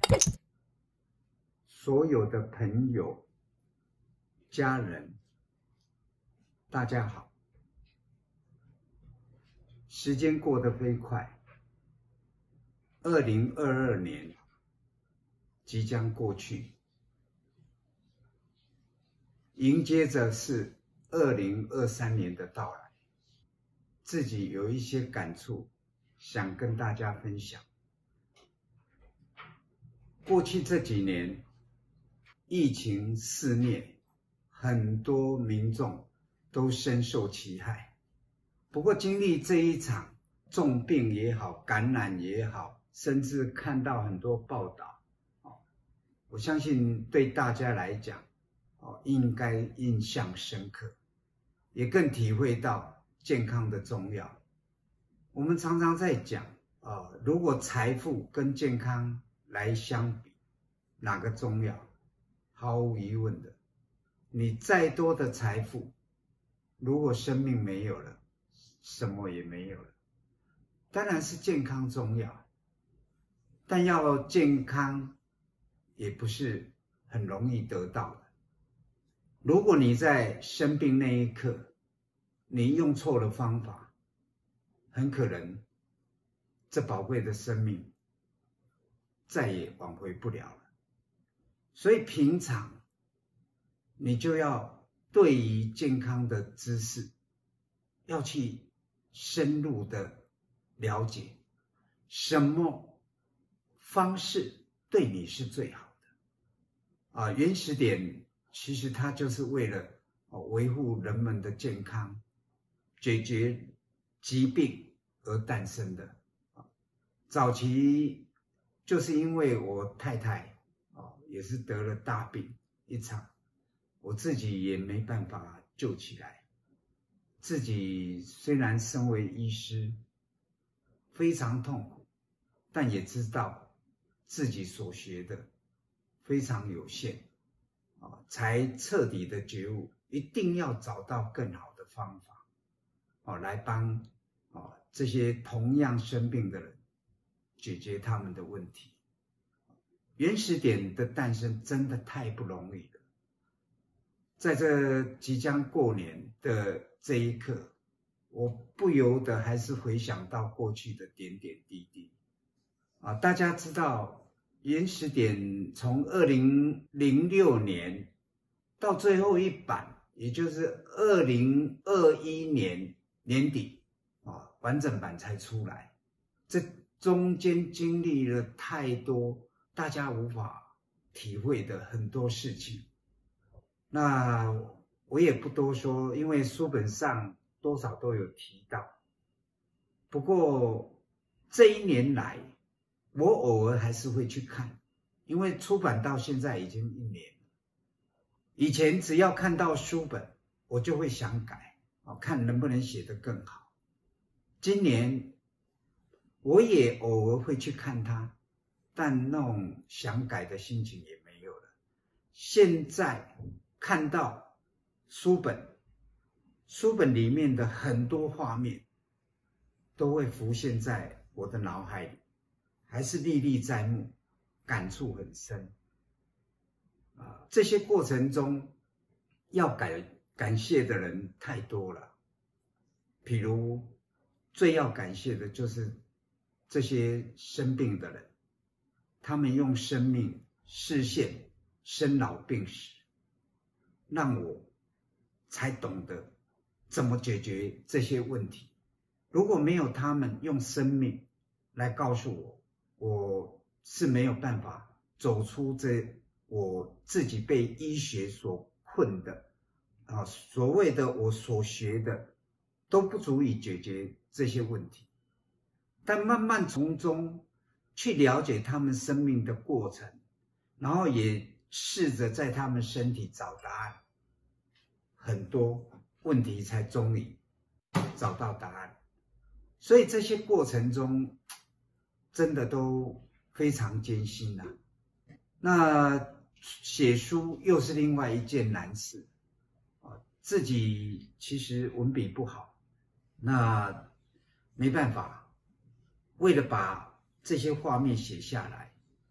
所有的朋友、家人，大家好。时间过得飞快，2022年即将过去，迎接着是2023年的到来。自己有一些感触，想跟大家分享。过去这几年，疫情肆虐，很多民众都深受其害。不过经历这一场重病也好，感染也好，甚至看到很多报道，我相信对大家来讲，应该印象深刻，也更体会到健康的重要。我们常常在讲，如果财富跟健康来相比，哪个重要？毫无疑问的，你再多的财富，如果生命没有了，什么也没有了。当然是健康重要，但要健康也不是很容易得到的。如果你在生病那一刻，你用错了方法，很可能这宝贵的生命再也挽回不了了。所以平常你就要对于健康的知识要去深入的了解，什么方式对你是最好的。原始点其实它就是为了维护人们的健康，解决疾病而诞生的。早期就是因为我太太也是得了大病一场，我自己也没办法救起来。自己虽然身为医师，非常痛苦，但也知道自己所学的非常有限，才彻底的觉悟，一定要找到更好的方法，来帮这些同样生病的人解决他们的问题。原始点的诞生真的太不容易了。在这即将过年的这一刻，我不由得还是回想到过去的点点滴滴。大家知道原始点从2006年到最后一版，也就是2021年年底，完整版才出来。这中间经历了太多大家无法体会的很多事情。那我也不多说，因为书本上多少都有提到。不过这一年来，我偶尔还是会去看，因为出版到现在已经1年了。以前只要看到书本，我就会想改，看能不能写得更好。今年我也偶尔会去看它，但那种想改的心情也没有了。现在看到书本里面的很多画面都会浮现在我的脑海里，还是历历在目，感触很深。这些过程中要感谢的人太多了，譬如最要感谢的就是这些生病的人，他们用生命实现生老病死，让我才懂得怎么解决这些问题。如果没有他们用生命来告诉我，我是没有办法走出我自己被医学所困的，所谓的我所学的都不足以解决这些问题。但慢慢从中去了解他们生命的过程，然后也试着在他们身体找答案，很多问题才终于找到答案。所以这些过程中真的都非常艰辛啊。那写书又是另外一件难事，自己其实文笔不好，那没办法，为了把这些画面写下来，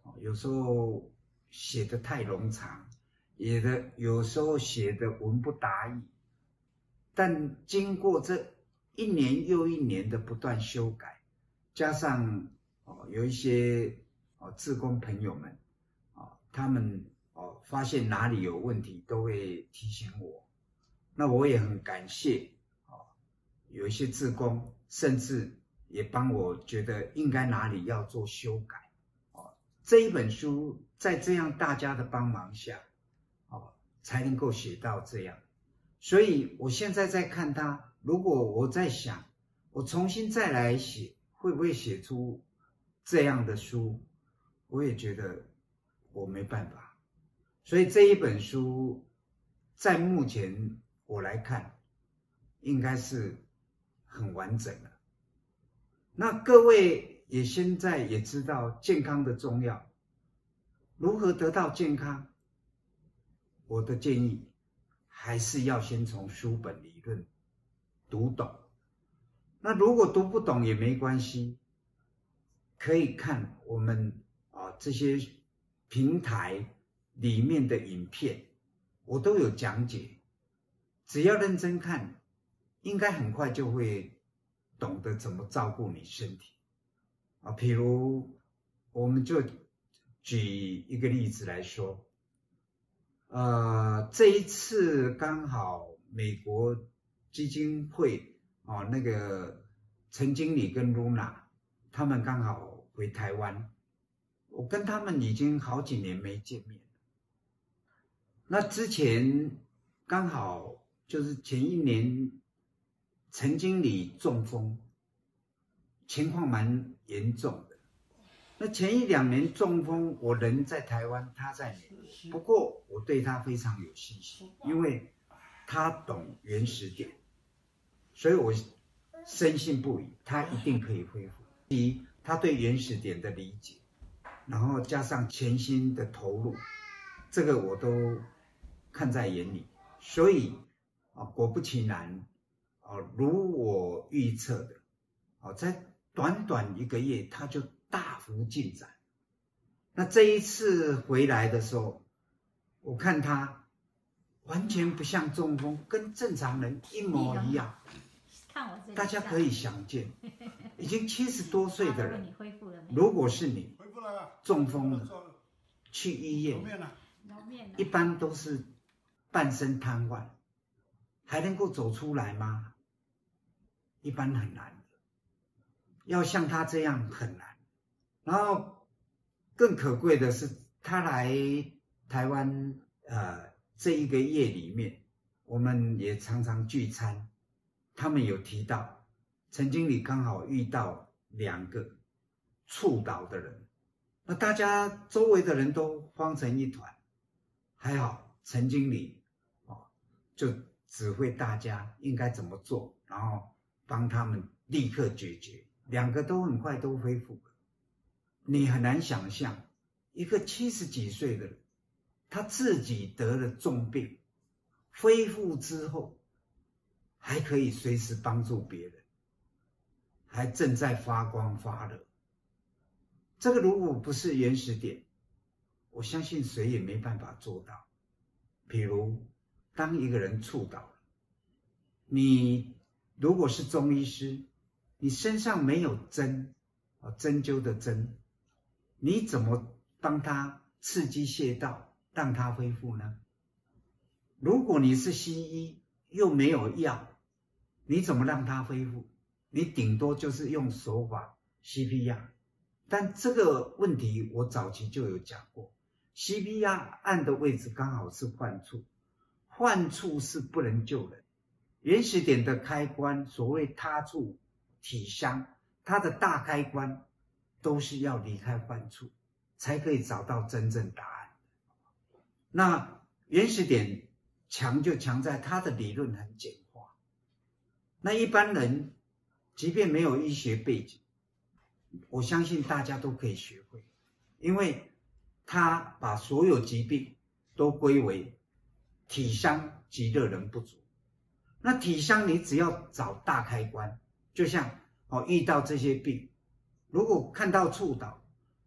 有时候写得太冗长，有时候写得文不达意，但经过这一年又一年的不断修改，加上有一些志工朋友们他们发现哪里有问题都会提醒我，那我也很感谢有一些志工甚至也帮我觉得应该哪里要做修改。这一本书在这样大家的帮忙下才能够写到这样。所以我现在在看它，如果我在想我重新再来写，会不会写出这样的书，我也觉得我没办法。所以这一本书在目前我来看应该是很完整了。那各位也现在也知道健康的重要，如何得到健康，我的建议还是要先从书本理论读懂。那如果读不懂也没关系，可以看我们这些平台里面的影片，我都有讲解，只要认真看，应该很快就会懂得怎么照顾你身体譬如我们就举一个例子来说，这一次刚好美国基金会那个陈经理跟 Luna 他们刚好回台湾，我跟他们已经好几年没见面了。那之前刚好就是前一年陈经理中风，情况蛮严重的。那前一两年中风，我人在台湾，他在美国，不过我对他非常有信心，因为他懂原始点，所以我深信不疑，他一定可以恢复。第一，他对原始点的理解，然后加上全心的投入，这个我都看在眼里。所以果不其然如我预测的在短短1个月他就大幅进展。那这一次回来的时候，我看他完全不像中风，跟正常人一模一样。大家可以想见，已经70多岁的人，如果是你中风了，去医院，一般都是半身瘫痪，还能够走出来吗？一般很难的，要像他这样很难。然后更可贵的是，他来台湾这1个月里面，我们也常常聚餐，他们有提到陈经理刚好遇到2个猝倒的人，那大家周围的人都慌成一团，还好陈经理就指挥大家应该怎么做，然后帮他们立刻解决，2个都很快都恢复了。你很难想象一个70几岁的人，他自己得了重病，恢复之后还可以随时帮助别人，还正在发光发热。这个如果不是原始点，我相信谁也没办法做到。比如当一个人猝倒了，你如果是中医师，你身上没有针针灸的针，你怎么帮他刺激穴道让他恢复呢？如果你是西医又没有药，你怎么让他恢复？你顶多就是用手法 CPR， 但这个问题我早期就有讲过， CPR 按的位置刚好是患处，患处是不能救人。原始点的开关，所谓他处体香，它的大开关都是要离开患处，才可以找到真正答案。那原始点强就强在它的理论很简化，那一般人即便没有医学背景，我相信大家都可以学会，因为他把所有疾病都归为体香及热能不足。那体香你只要找大开关，就像遇到这些病，如果看到猝倒，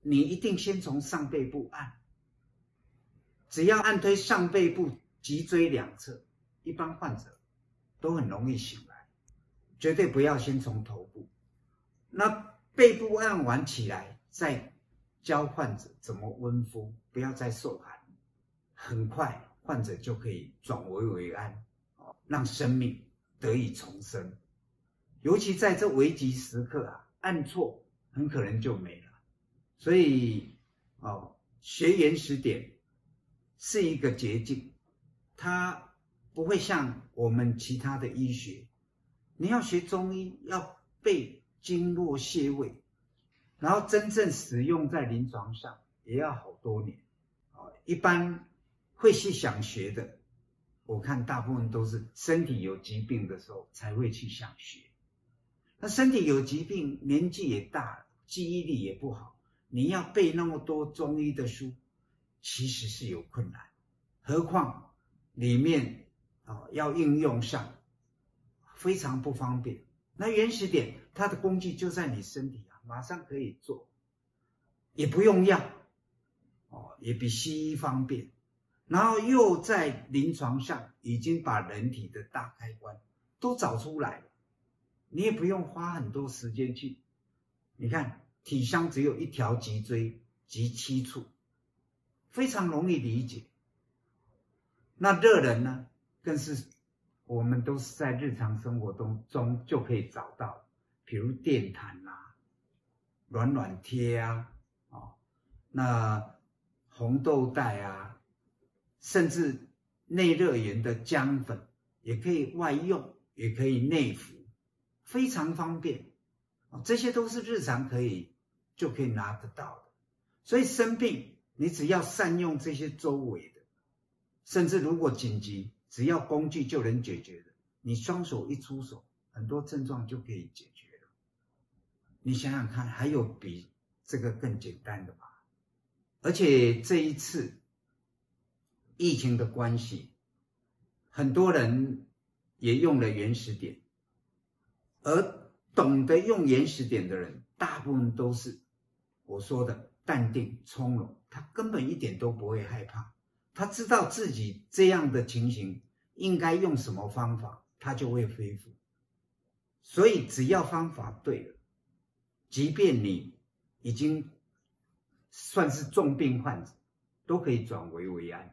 你一定先从上背部按，只要按推上背部脊椎两侧，一般患者都很容易醒来，绝对不要先从头部。那背部按完起来，再教患者怎么温敷，不要再受寒，很快患者就可以转危为安，让生命得以重生。尤其在这危急时刻啊，按错很可能就没了。所以学原始点是一个捷径，它不会像我们其他的医学，你要学中医要背经络穴位，然后真正使用在临床上也要好多年。一般会去想学的，我看大部分都是身体有疾病的时候才会去想学。那身体有疾病，年纪也大了，记忆力也不好，你要背那么多中医的书，其实是有困难。何况里面要应用上非常不方便。那原始点它的工具就在你身体啊，马上可以做，也不用药，也比西医方便。然后又在临床上已经把人体的大开关都找出来了，你也不用花很多时间去。你看体香只有一条脊椎及7处，非常容易理解。那热人呢，更是我们都是在日常生活中就可以找到，比如电毯啊、暖暖贴啊，那红豆带啊，甚至内热源的姜粉也可以外用，也可以内服，非常方便。这些都是日常就可以拿得到的。所以生病你只要善用这些周围的，甚至如果紧急，只要工具就能解决的，你双手一出手，很多症状就可以解决了。你想想看，还有比这个更简单的吗？而且这一次疫情的关系，很多人也用了原始点，而懂得用原始点的人，大部分都是我说的淡定从容，他根本一点都不会害怕，他知道自己这样的情形应该用什么方法，他就会恢复。所以只要方法对了，即便你已经算是重病患者，都可以转危为安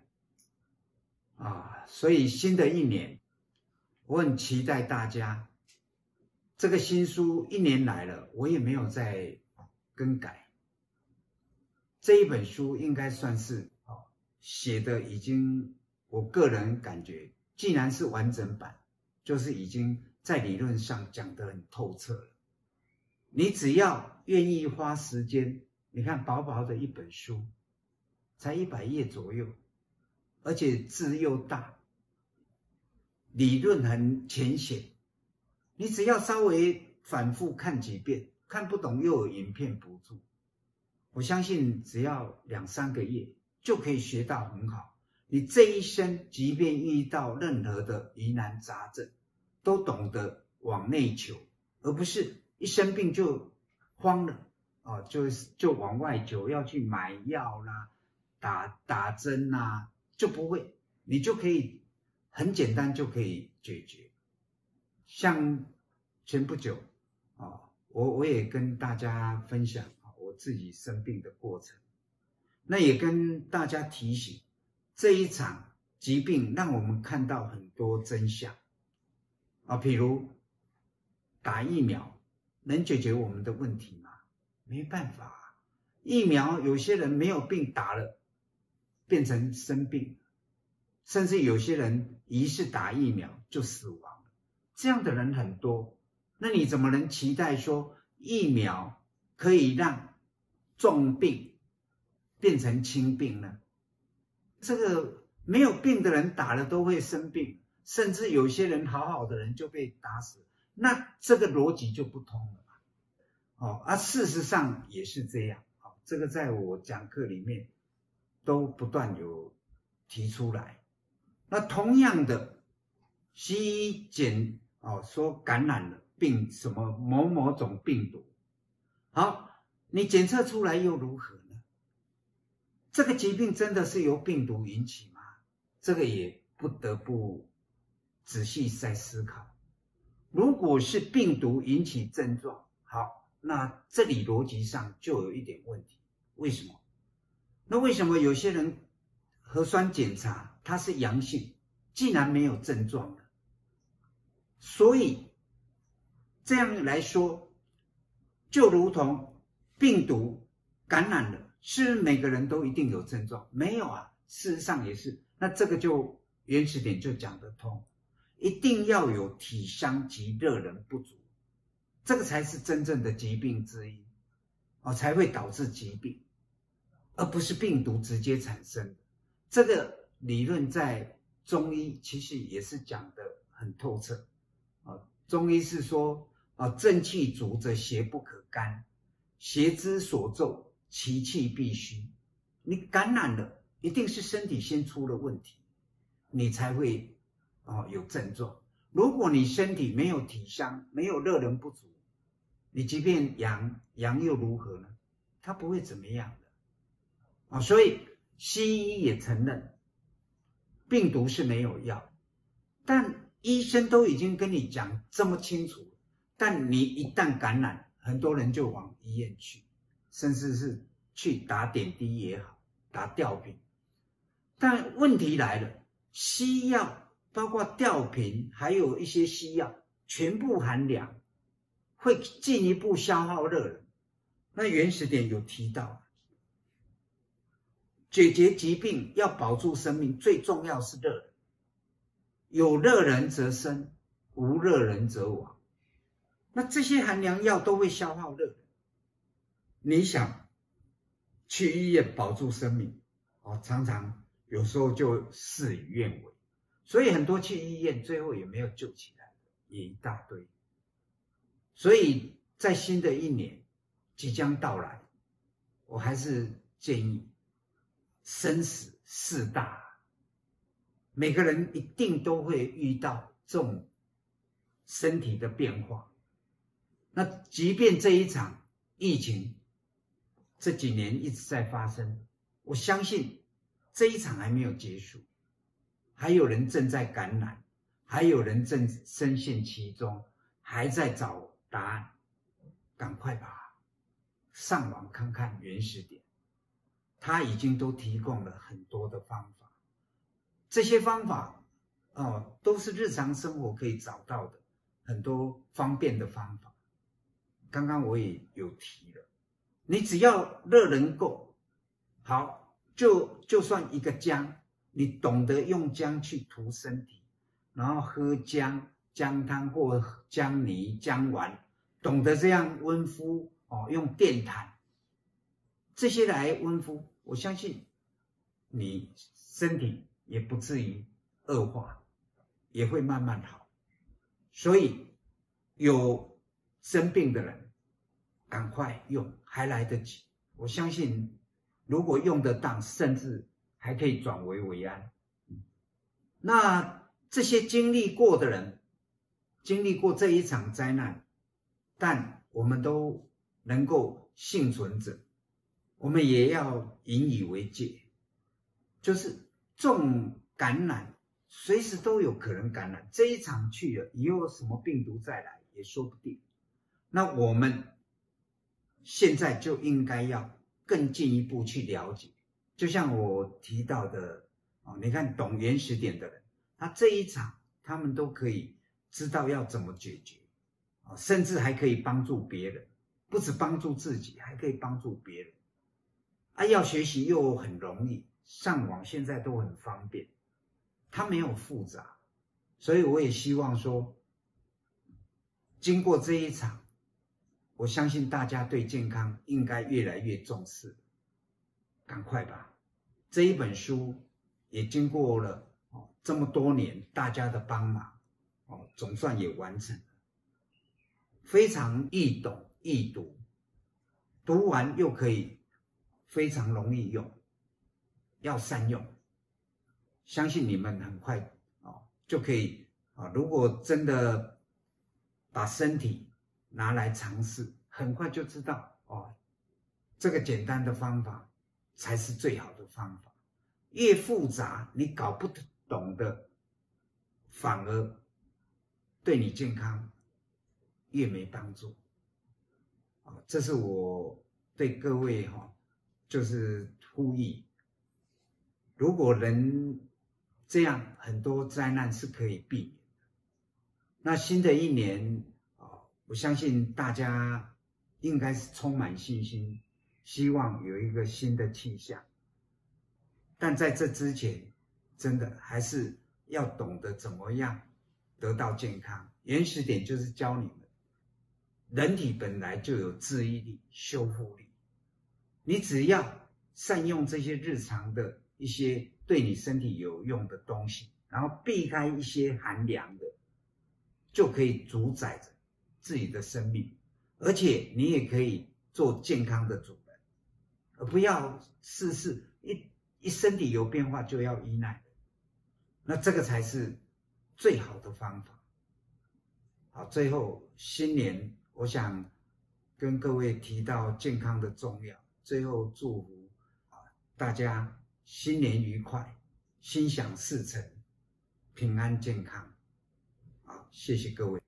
所以新的一年，我很期待大家。这个新书1年来了，我也没有再更改。这一本书应该算是写的已经，我个人感觉，既然是完整版，就是已经在理论上讲得很透彻了。你只要愿意花时间，你看薄薄的一本书，才100页左右，而且字又大，理论很浅显。你只要稍微反复看几遍，看不懂又有影片补助，我相信只要2、3个月就可以学到很好。你这一生即便遇到任何的疑难杂症，都懂得往内求，而不是一生病就慌了就往外求，要去买药啦、打针啦，就不会，你就可以很简单就可以解决。像前不久我也跟大家分享我自己生病的过程，那也跟大家提醒，这一场疾病让我们看到很多真相譬如打疫苗能解决我们的问题吗？没办法疫苗有些人没有病打了变成生病，甚至有些人疑似打疫苗就死亡了，这样的人很多。那你怎么能期待说疫苗可以让重病变成轻病呢？这个没有病的人打了都会生病，甚至有些人好好的人就被打死，那这个逻辑就不通了事实上也是这样这个在我讲课里面都不断有提出来。那同样的，西医说感染了病什么某种病毒，好，你检测出来又如何呢？ 这个疾病真的是由病毒引起吗？这个也不得不仔细再思考。如果是病毒引起症状，好，那这里逻辑上就有一点问题。为什么？那为什么有些人核酸检查它是阳性，竟然没有症状呢？所以这样来说，就如同病毒感染了，是不是每个人都一定有症状？没有啊，事实上也是。那这个就原始点就讲得通，一定要有体香及热能不足，这个才是真正的疾病之一，才会导致疾病，而不是病毒直接产生的。这个理论在中医其实也是讲得很透彻。中医是说，正气足则邪不可干，邪之所奏，其气必虚。你感染了，一定是身体先出了问题，你才会有症状。如果你身体没有体香，没有热能不足，你即便阳又如何呢？它不会怎么样的。所以西医也承认病毒是没有药，但医生都已经跟你讲这么清楚，但你一旦感染，很多人就往医院去，甚至是去打点滴也好，打吊瓶。但问题来了，西药包括吊瓶还有一些西药全部含量，会进一步消耗热能。那原始点有提到，解决疾病要保住生命，最重要是热能。有热人则生，无热人则亡。那这些寒凉药都会消耗热能，你想去医院保住生命，常常有时候就事与愿违，所以很多去医院最后也没有救起来，也一大堆。所以在新的一年即将到来，我还是建议生死事大，每个人一定都会遇到这种身体的变化。那即便这一场疫情这几年一直在发生，我相信这一场还没有结束，还有人正在感染，还有人正深陷其中，还在找答案。赶快吧，上网看看原始点，他已经都提供了很多的方法。这些方法都是日常生活可以找到的很多方便的方法。刚刚我也有提了，你只要热能够好，就算一个姜，你懂得用姜去涂身体，然后喝姜汤或姜泥姜丸，懂得这样温敷用电毯这些来温敷，我相信你身体也不至于恶化，也会慢慢好。所以有生病的人赶快用，还来得及。我相信如果用得当，甚至还可以转危为安。那这些经历过的人，经历过这一场灾难，但我们都能够幸存者，我们也要引以为戒，就是重感染随时都有可能感染，这一场去了，以后什么病毒再来也说不定。那我们现在就应该要更进一步去了解，就像我提到的你看懂原始点的人，他这一场他们都可以知道要怎么解决，甚至还可以帮助别人，不只帮助自己，还可以帮助别人。要学习又很容易，上网现在都很方便，它没有复杂，所以我也希望说，经过这一场，我相信大家对健康应该越来越重视。赶快吧，这一本书也经过了这么多年大家的帮忙，总算也完成了，非常易懂易读，读完又可以非常容易用，要善用。相信你们很快就可以如果真的把身体拿来尝试，很快就知道这个简单的方法才是最好的方法。越复杂，你搞不懂的，反而对你健康越没帮助。这是我对各位就是呼吁，如果能这样，很多灾难是可以避免的。那新的一年我相信大家应该是充满信心，希望有一个新的气象。但在这之前，真的还是要懂得怎么样得到健康。原始点就是教你们，人体本来就有治愈力、修复力，你只要善用这些日常的一些对你身体有用的东西，然后避开一些寒凉的，就可以主宰着自己的生命，而且你也可以做健康的主人，而不要事事一身体有变化就要依赖，那这个才是最好的方法。好，最后新年我想跟各位提到健康的重要，最后祝福大家新年愉快，心想事成，平安健康。好，谢谢各位。